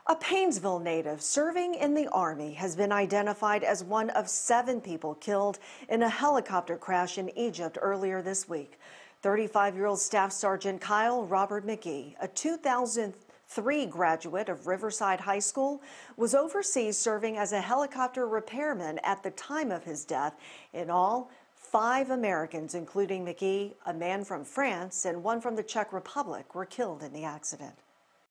A Painesville native serving in the Army has been identified as one of 7 people killed in a helicopter crash in Egypt earlier this week. 35-year-old Staff Sgt. Robert McKee, a 2003 graduate of Riverside High School, was overseas serving as a helicopter repairman at the time of his death. In all, 5 Americans, including McKee, a man from France, and one from the Czech Republic, were killed in the accident.